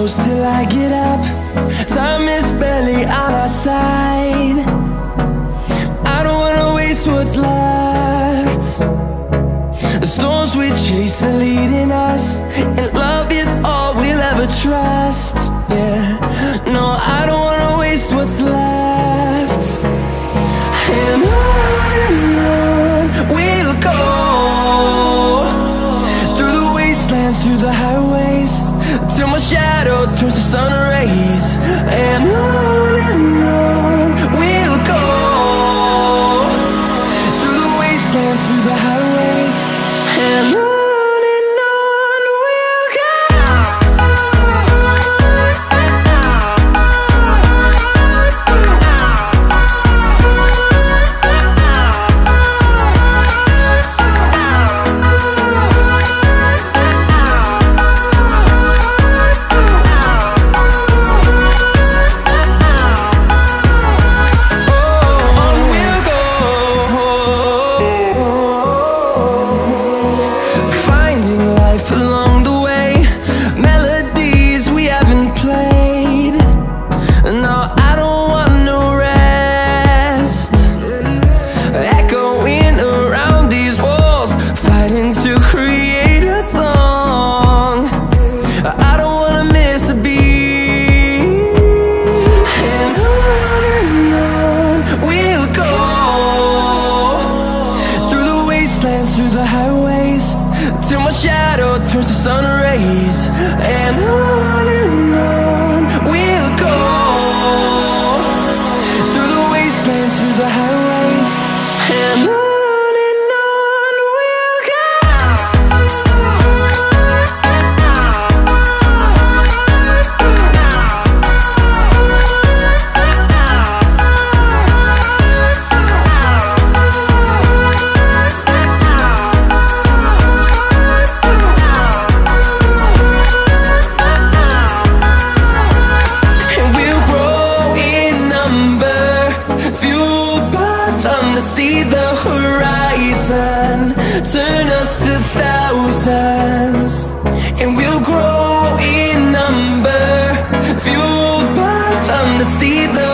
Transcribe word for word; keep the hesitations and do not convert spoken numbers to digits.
close till I get up. Time is barely on our side. I don't wanna waste what's left. The storms we chase are leading us, and love is all we'll ever trust. Yeah, no, I don't wanna waste what's left. And on and on we'll go, through the wastelands, through the highways, till my shadow turns to sun rays. And on and on we'll go, through the wastelands, through the highways, and on. Through the highways, till my shadow turns to sun rays. And on and on we'll go, through the wastelands, through the highways, and on. See the horizon turn us to thousands, and we'll grow in number, fueled by them to see the